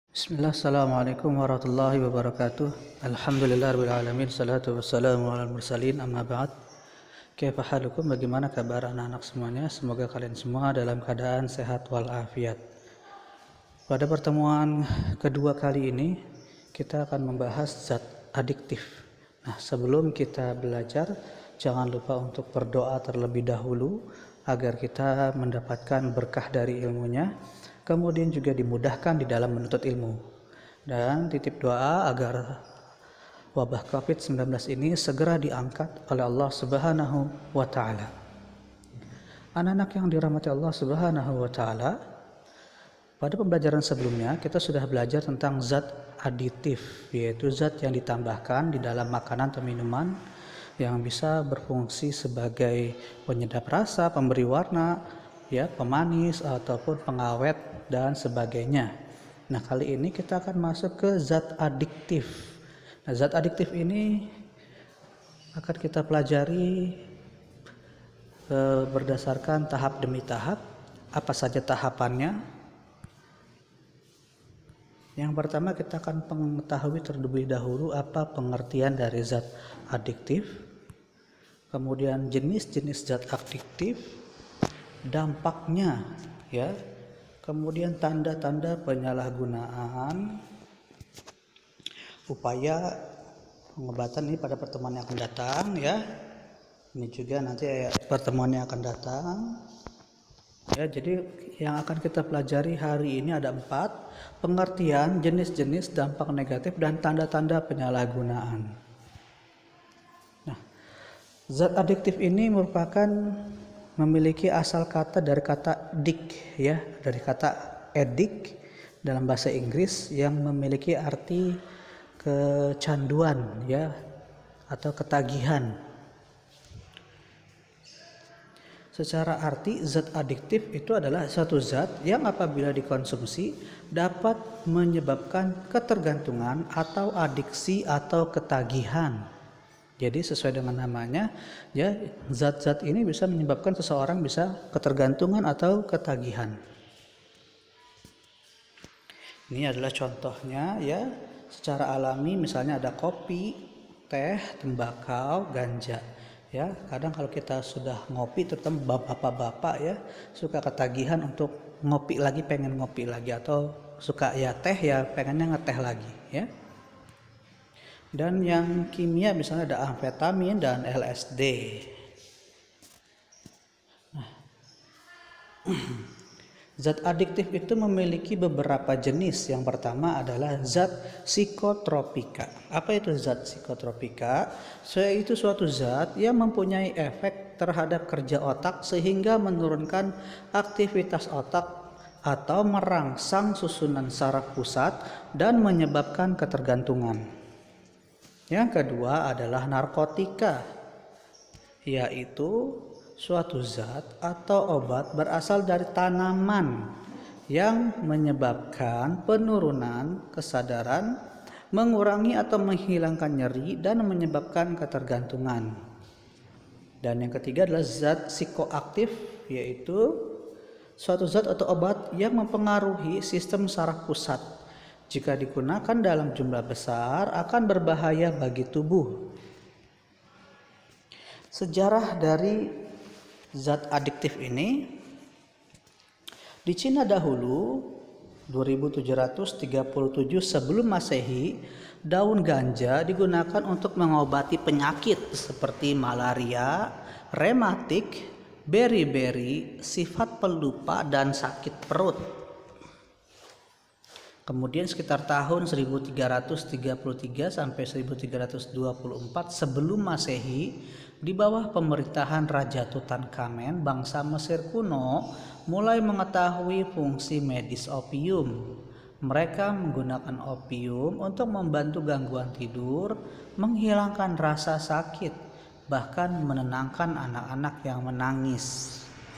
Bismillah, assalamualaikum warahmatullahi wabarakatuh. Alhamdulillahirabbil alamin, salatu wassalamu alal mursalin, amma ba'd. Kaifa halukum, bagaimana kabar anak-anak semuanya? Semoga kalian semua dalam keadaan sehat walafiat. Pada pertemuan kedua kali ini kita akan membahas zat adiktif. Nah, sebelum kita belajar, jangan lupa untuk berdoa terlebih dahulu agar kita mendapatkan berkah dari ilmunya, kemudian juga dimudahkan di dalam menuntut ilmu. Dan titip doa agar wabah COVID-19 ini segera diangkat oleh Allah Subhanahu wa taala. Anak-anak yang dirahmati Allah Subhanahu wa taala, pada pembelajaran sebelumnya kita sudah belajar tentang zat aditif, yaitu zat yang ditambahkan di dalam makanan atau minuman yang bisa berfungsi sebagai penyedap rasa, pemberi warna, ya, pemanis ataupun pengawet dan sebagainya. Nah, kali ini kita akan masuk ke zat adiktif. Nah, zat adiktif ini akan kita pelajari berdasarkan tahap demi tahap. Apa saja tahapannya? Yang pertama, kita akan mengetahui terlebih dahulu apa pengertian dari zat adiktif, kemudian jenis-jenis zat adiktif, dampaknya, ya, kemudian tanda-tanda penyalahgunaan, upaya pengobatan ini pada pertemuan yang akan datang, ya. Ini juga nanti pertemuan yang akan datang. Ya, jadi yang akan kita pelajari hari ini ada 4: pengertian, jenis-jenis, dampak negatif, dan tanda-tanda penyalahgunaan. Nah, zat adiktif ini merupakan memiliki asal kata dari kata dik, ya, dari kata edik dalam bahasa Inggris yang memiliki arti kecanduan, ya, atau ketagihan. Secara arti, zat adiktif itu adalah suatu zat yang apabila dikonsumsi dapat menyebabkan ketergantungan atau adiksi atau ketagihan. Jadi sesuai dengan namanya, ya, zat-zat ini bisa menyebabkan seseorang bisa ketergantungan atau ketagihan. Ini adalah contohnya, ya, secara alami, misalnya ada kopi, teh, tembakau, ganja. Ya, kadang kalau kita sudah ngopi, terutama bapak-bapak, ya, suka ketagihan untuk ngopi lagi, pengen ngopi lagi, atau suka ya teh, ya pengennya ngeteh lagi, ya. Dan yang kimia misalnya ada amfetamin dan LSD. Nah, zat adiktif itu memiliki beberapa jenis. Yang pertama adalah zat psikotropika. Apa itu zat psikotropika? Yaitu suatu zat yang mempunyai efek terhadap kerja otak sehingga menurunkan aktivitas otak atau merangsang susunan saraf pusat dan menyebabkan ketergantungan. Yang kedua adalah narkotika, yaitu suatu zat atau obat berasal dari tanaman yang menyebabkan penurunan kesadaran, mengurangi atau menghilangkan nyeri, dan menyebabkan ketergantungan. Dan yang ketiga adalah zat psikoaktif, yaitu suatu zat atau obat yang mempengaruhi sistem saraf pusat. Jika digunakan dalam jumlah besar akan berbahaya bagi tubuh. Sejarah dari zat adiktif ini: di Cina dahulu 2737 sebelum Masehi, daun ganja digunakan untuk mengobati penyakit seperti malaria, rematik, beri-beri, sifat pelupa, dan sakit perut. Kemudian sekitar tahun 1333 sampai 1324 sebelum Masehi, di bawah pemerintahan Raja Tutankhamen, bangsa Mesir kuno mulai mengetahui fungsi medis opium. Mereka menggunakan opium untuk membantu gangguan tidur, menghilangkan rasa sakit, bahkan menenangkan anak-anak yang menangis.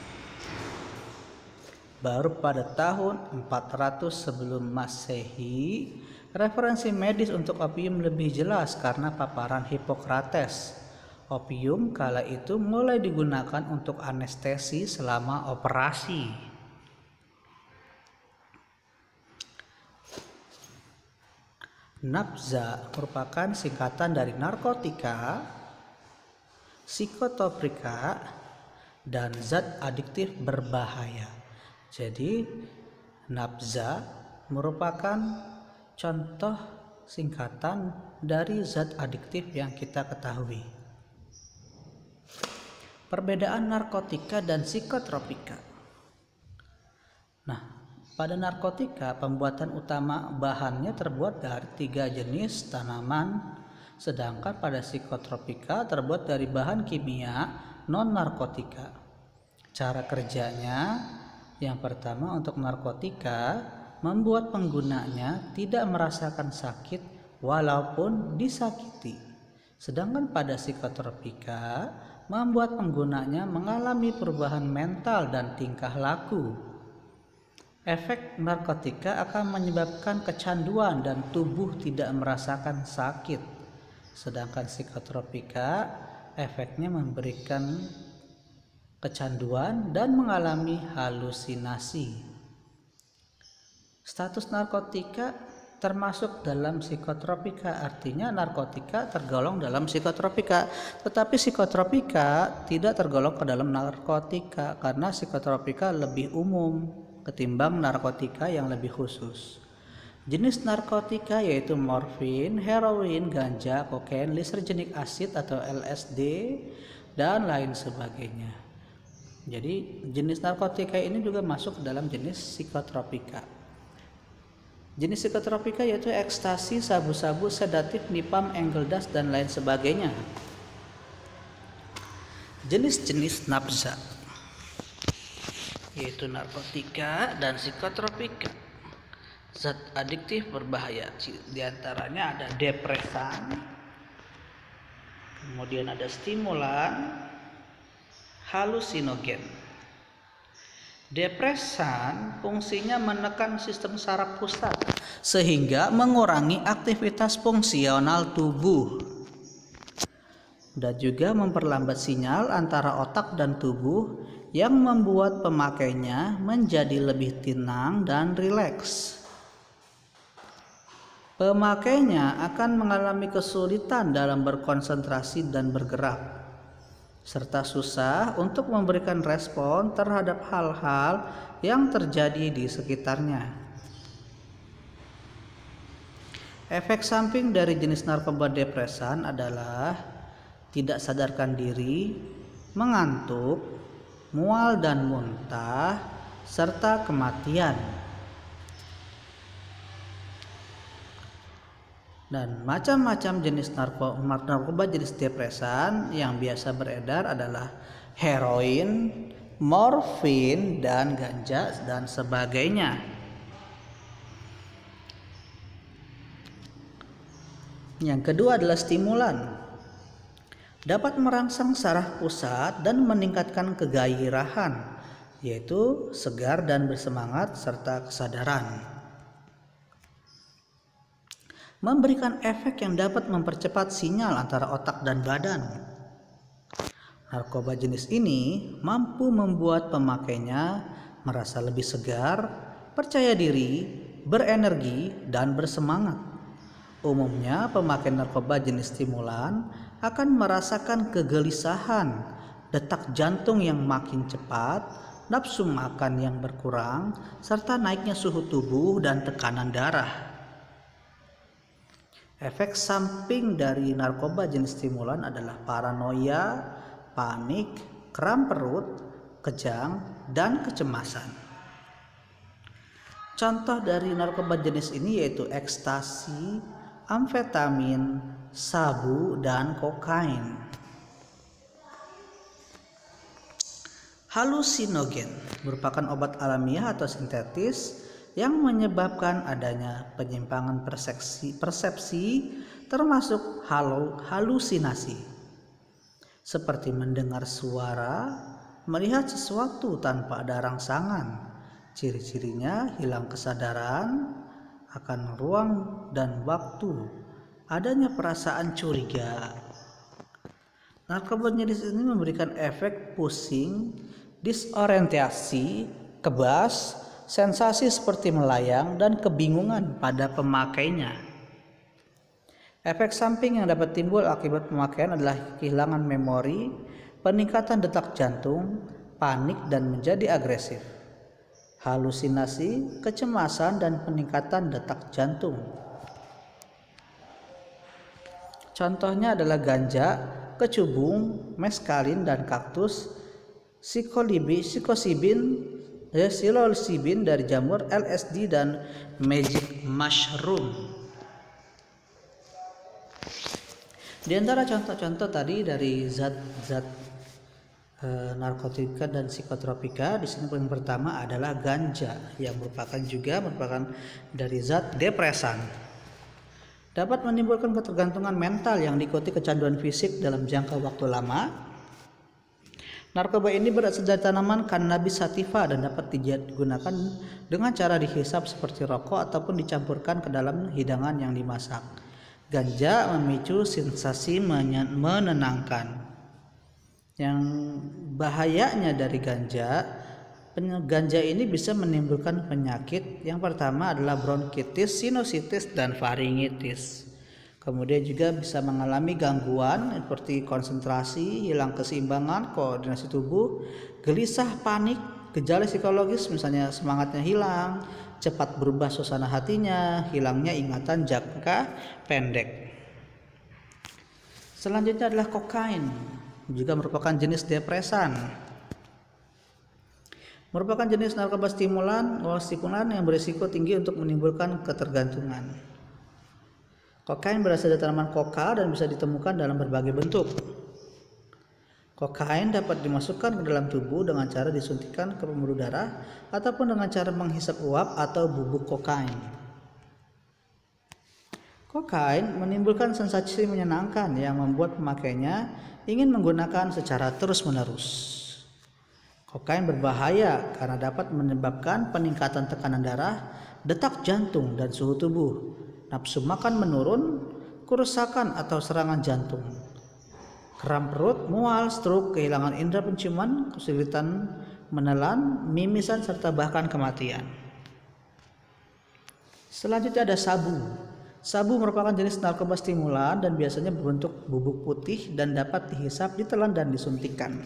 Baru pada tahun 400 sebelum Masehi, referensi medis untuk opium lebih jelas karena paparan Hippocrates. Opium kala itu mulai digunakan untuk anestesi selama operasi. Nabza merupakan singkatan dari narkotika, psikotropika, dan zat adiktif berbahaya. Jadi nabza merupakan contoh singkatan dari zat adiktif yang kita ketahui. Perbedaan narkotika dan psikotropika. Nah, pada narkotika pembuatan utama bahannya terbuat dari 3 jenis tanaman, sedangkan pada psikotropika terbuat dari bahan kimia non-narkotika. Cara kerjanya, yang pertama untuk narkotika, membuat penggunanya tidak merasakan sakit walaupun disakiti. Sedangkan pada psikotropika, membuat penggunanya mengalami perubahan mental dan tingkah laku. Efek narkotika akan menyebabkan kecanduan dan tubuh tidak merasakan sakit. Sedangkan psikotropika, efeknya memberikan kecanduan dan mengalami halusinasi. Status narkotika termasuk dalam psikotropika, artinya narkotika tergolong dalam psikotropika, tetapi psikotropika tidak tergolong ke dalam narkotika karena psikotropika lebih umum ketimbang narkotika yang lebih khusus. Jenis narkotika yaitu morfin, heroin, ganja, kokain, lysergic acid atau LSD, dan lain sebagainya. Jadi jenis narkotika ini juga masuk ke dalam jenis psikotropika. Jenis psikotropika yaitu ekstasi, sabu-sabu, sedatif, nipam, angel dust, dan lain sebagainya. Jenis-jenis nabza yaitu narkotika dan psikotropika. Zat adiktif berbahaya, di antaranya ada depresan, kemudian ada stimulan, halusinogen. Depresan fungsinya menekan sistem saraf pusat sehingga mengurangi aktivitas fungsional tubuh dan juga memperlambat sinyal antara otak dan tubuh yang membuat pemakainya menjadi lebih tenang dan rileks. Pemakainya akan mengalami kesulitan dalam berkonsentrasi dan bergerak, serta susah untuk memberikan respon terhadap hal-hal yang terjadi di sekitarnya. Efek samping dari jenis narkoba depresan adalah tidak sadarkan diri, mengantuk, mual dan muntah, serta kematian. Dan macam-macam jenis narkoba jenis depresan yang biasa beredar adalah heroin, morfin, dan ganja dan sebagainya. Yang kedua adalah stimulan. Dapat merangsang saraf pusat dan meningkatkan kegairahan, yaitu segar dan bersemangat serta kesadaran. Memberikan efek yang dapat mempercepat sinyal antara otak dan badan. Narkoba jenis ini mampu membuat pemakainya merasa lebih segar, percaya diri, berenergi, dan bersemangat. Umumnya pemakai narkoba jenis stimulan akan merasakan kegelisahan, detak jantung yang makin cepat, nafsu makan yang berkurang, serta naiknya suhu tubuh dan tekanan darah. Efek samping dari narkoba jenis stimulan adalah paranoia, panik, kram perut, kejang, dan kecemasan. Contoh dari narkoba jenis ini yaitu ekstasi, amfetamin, sabu, dan kokain. Halusinogen merupakan obat alamiah atau sintetis yang menyebabkan adanya penyimpangan persepsi termasuk halusinasi, seperti mendengar suara, melihat sesuatu tanpa ada rangsangan. Ciri-cirinya hilang kesadaran akan ruang dan waktu, adanya perasaan curiga. Narkoba jenis ini memberikan efek pusing, disorientasi, kebas, sensasi seperti melayang, dan kebingungan pada pemakainya. Efek samping yang dapat timbul akibat pemakaian adalah kehilangan memori, peningkatan detak jantung, panik dan menjadi agresif, halusinasi, kecemasan, dan peningkatan detak jantung. Contohnya adalah ganja, kecubung, meskalin, dan kaktus, psilocybin dari jamur, LSD, dan magic mushroom. Di antara contoh-contoh tadi dari zat-zat narkotika dan psikotropika, di sini yang pertama adalah ganja yang merupakan dari zat depresan. Dapat menimbulkan ketergantungan mental yang diikuti kecanduan fisik dalam jangka waktu lama. Narkoba ini berasal dari tanaman cannabis sativa dan dapat digunakan dengan cara dihisap seperti rokok ataupun dicampurkan ke dalam hidangan yang dimasak. Ganja memicu sensasi menenangkan. Yang bahayanya dari ganja ini bisa menimbulkan penyakit. Yang pertama adalah bronkitis, sinusitis, dan faringitis. Kemudian juga bisa mengalami gangguan seperti konsentrasi, hilang keseimbangan, koordinasi tubuh, gelisah, panik, gejala psikologis misalnya semangatnya hilang, cepat berubah suasana hatinya, hilangnya ingatan jangka pendek. Selanjutnya adalah kokain, juga merupakan jenis depresan. Merupakan jenis narkoba stimulan yang berisiko tinggi untuk menimbulkan ketergantungan. Kokain berasal dari tanaman koka dan bisa ditemukan dalam berbagai bentuk. Kokain dapat dimasukkan ke dalam tubuh dengan cara disuntikkan ke pembuluh darah ataupun dengan cara menghisap uap atau bubuk kokain. Kokain menimbulkan sensasi menyenangkan yang membuat pemakainya ingin menggunakan secara terus-menerus. Kokain berbahaya karena dapat menyebabkan peningkatan tekanan darah, detak jantung, dan suhu tubuh, nafsu makan menurun, kerusakan atau serangan jantung, kram perut, mual, stroke, kehilangan indera penciuman, kesulitan menelan, mimisan, serta bahkan kematian. Selanjutnya ada sabu. Sabu merupakan jenis narkoba stimulan dan biasanya berbentuk bubuk putih dan dapat dihisap, ditelan, dan disuntikkan.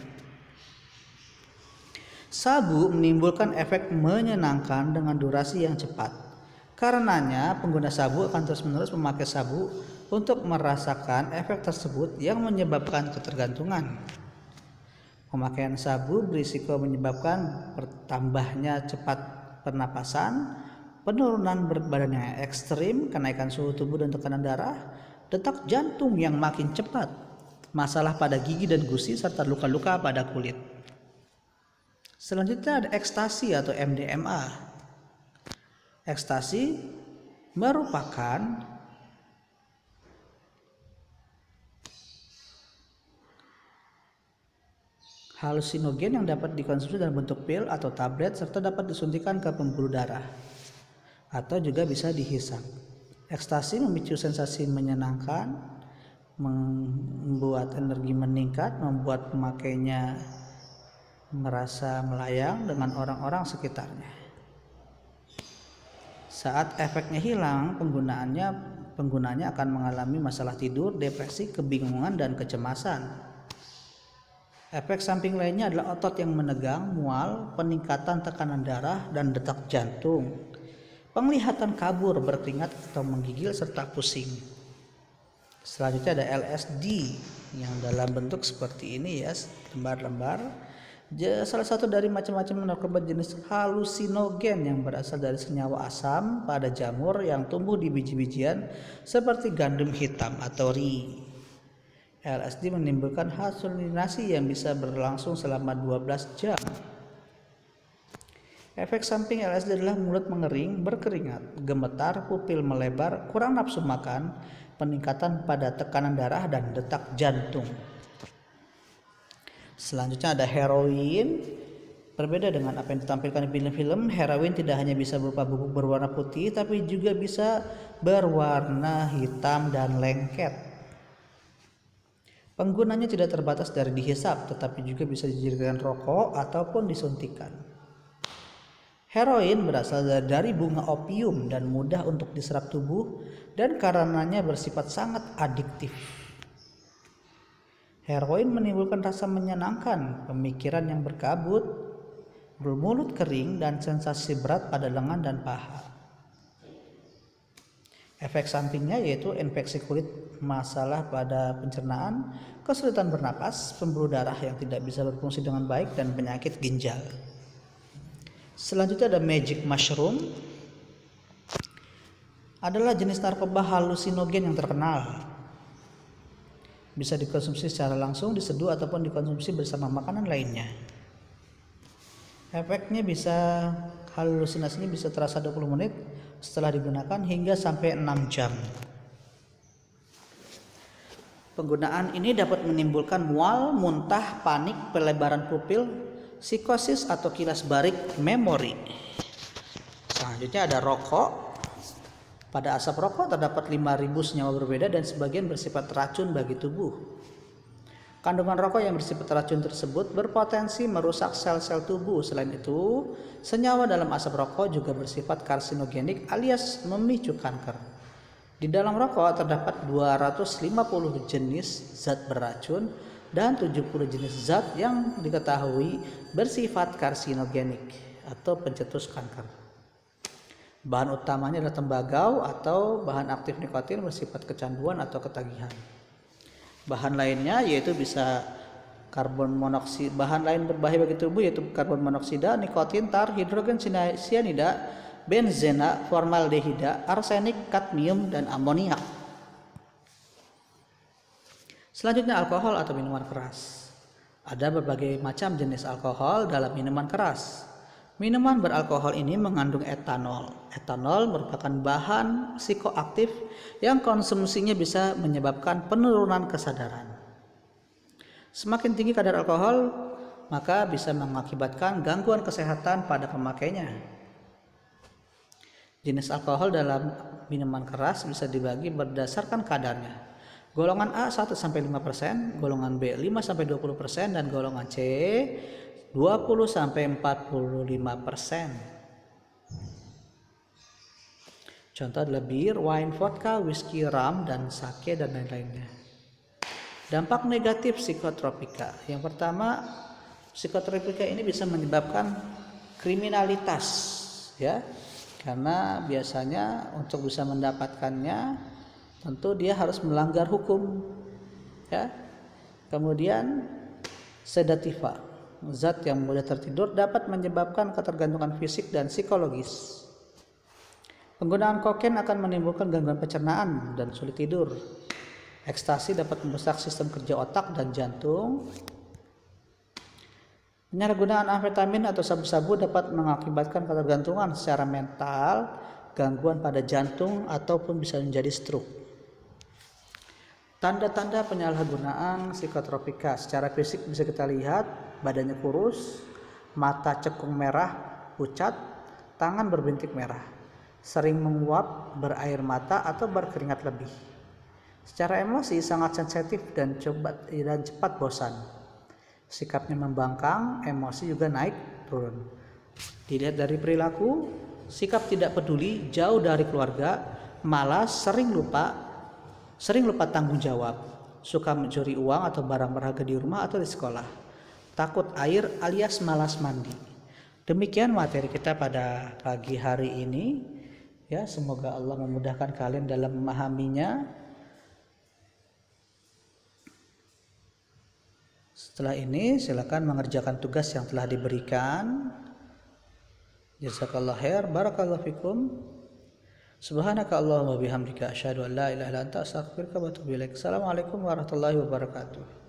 Sabu menimbulkan efek menyenangkan dengan durasi yang cepat. Karenanya, pengguna sabu akan terus-menerus memakai sabu untuk merasakan efek tersebut yang menyebabkan ketergantungan. Pemakaian sabu berisiko menyebabkan bertambahnya cepat pernapasan, penurunan berat badan yang ekstrim, kenaikan suhu tubuh dan tekanan darah, detak jantung yang makin cepat, masalah pada gigi dan gusi, serta luka-luka pada kulit. Selanjutnya ada ekstasi atau MDMA. Ekstasi merupakan halusinogen yang dapat dikonsumsi dalam bentuk pil atau tablet serta dapat disuntikkan ke pembuluh darah atau juga bisa dihisap. Ekstasi memicu sensasi menyenangkan, membuat energi meningkat, membuat pemakainya merasa melayang dengan orang-orang sekitarnya. Saat efeknya hilang, penggunanya akan mengalami masalah tidur, depresi, kebingungan, dan kecemasan. Efek samping lainnya adalah otot yang menegang, mual, peningkatan tekanan darah dan detak jantung, penglihatan kabur, berkeringat atau menggigil, serta pusing. Selanjutnya ada LSD yang dalam bentuk seperti ini ya, lembar-lembar. Salah satu dari macam-macam narkoba jenis halusinogen yang berasal dari senyawa asam pada jamur yang tumbuh di biji-bijian seperti gandum hitam atau ri. LSD menimbulkan halusinasi yang bisa berlangsung selama 12 jam. Efek samping LSD adalah mulut mengering, berkeringat, gemetar, pupil melebar, kurang nafsu makan, peningkatan pada tekanan darah dan detak jantung. Selanjutnya ada heroin. Berbeda dengan apa yang ditampilkan di film-film, heroin tidak hanya bisa berupa bubuk berwarna putih, tapi juga bisa berwarna hitam dan lengket. Penggunanya tidak terbatas dari dihisap, tetapi juga bisa dijadikan rokok ataupun disuntikan. Heroin berasal dari bunga opium dan mudah untuk diserap tubuh dan karenanya bersifat sangat adiktif. Heroin menimbulkan rasa menyenangkan, pemikiran yang berkabut, bermulut kering, dan sensasi berat pada lengan dan paha. Efek sampingnya yaitu infeksi kulit, masalah pada pencernaan, kesulitan bernapas, pembuluh darah yang tidak bisa berfungsi dengan baik, dan penyakit ginjal. Selanjutnya ada magic mushroom. Adalah jenis narkoba halusinogen yang terkenal. Bisa dikonsumsi secara langsung, diseduh, ataupun dikonsumsi bersama makanan lainnya. Efeknya halusinasinya bisa terasa 20 menit setelah digunakan hingga sampai 6 jam. Penggunaan ini dapat menimbulkan mual, muntah, panik, pelebaran pupil, psikosis atau kilas balik memori. Selanjutnya ada rokok. Pada asap rokok terdapat 5.000 senyawa berbeda dan sebagian bersifat racun bagi tubuh. Kandungan rokok yang bersifat racun tersebut berpotensi merusak sel-sel tubuh. Selain itu, senyawa dalam asap rokok juga bersifat karsinogenik alias memicu kanker. Di dalam rokok terdapat 250 jenis zat beracun dan 70 jenis zat yang diketahui bersifat karsinogenik atau pencetus kanker. Bahan utamanya adalah tembakau atau bahan aktif nikotin bersifat kecanduan atau ketagihan. Bahan lainnya yaitu bisa karbon monoksida. Bahan lain berbahaya bagi tubuh yaitu karbon monoksida, nikotin, tar, hidrogen sianida, benzena, formaldehida, arsenik, kadmium, dan amoniak. Selanjutnya alkohol atau minuman keras. Ada berbagai macam jenis alkohol dalam minuman keras. Minuman beralkohol ini mengandung etanol. Etanol merupakan bahan psikoaktif yang konsumsinya bisa menyebabkan penurunan kesadaran. Semakin tinggi kadar alkohol, maka bisa mengakibatkan gangguan kesehatan pada pemakainya. Jenis alkohol dalam minuman keras bisa dibagi berdasarkan kadarnya. Golongan A 1-5%, golongan B 5-20%, dan golongan C 20-45%. Contoh adalah bir, wine, vodka, whisky, rum, dan sake, dan lain-lainnya. Dampak negatif psikotropika. Yang pertama, psikotropika ini bisa menyebabkan kriminalitas, ya. Karena biasanya untuk bisa mendapatkannya tentu dia harus melanggar hukum, ya. Kemudian sedativa, zat yang mudah tertidur, dapat menyebabkan ketergantungan fisik dan psikologis. Penggunaan kokain akan menimbulkan gangguan pencernaan dan sulit tidur. Ekstasi dapat merusak sistem kerja otak dan jantung. Penyalahgunaan amfetamin atau sabu-sabu dapat mengakibatkan ketergantungan secara mental, gangguan pada jantung, ataupun bisa menjadi stroke. Tanda-tanda penyalahgunaan psikotropika. Secara fisik bisa kita lihat badannya kurus, mata cekung merah, pucat, tangan berbintik merah, sering menguap, berair mata, atau berkeringat lebih. Secara emosi sangat sensitif dan cepat bosan. Sikapnya membangkang, emosi juga naik turun. Dilihat dari perilaku, sikap tidak peduli, jauh dari keluarga, malas, sering lupa tanggung jawab, suka mencuri uang atau barang berharga di rumah atau di sekolah, takut air alias malas mandi. Demikian materi kita pada pagi hari ini, ya. Semoga Allah memudahkan kalian dalam memahaminya. Setelah ini silakan mengerjakan tugas yang telah diberikan. Jazakallahu khair, barakallahu fikum. Subhanaka Allahumma bihamdika asyhadu an la ilaha illa anta astaghfiruka wa atubu ilaik. Assalamualaikum warahmatullahi wabarakatuh.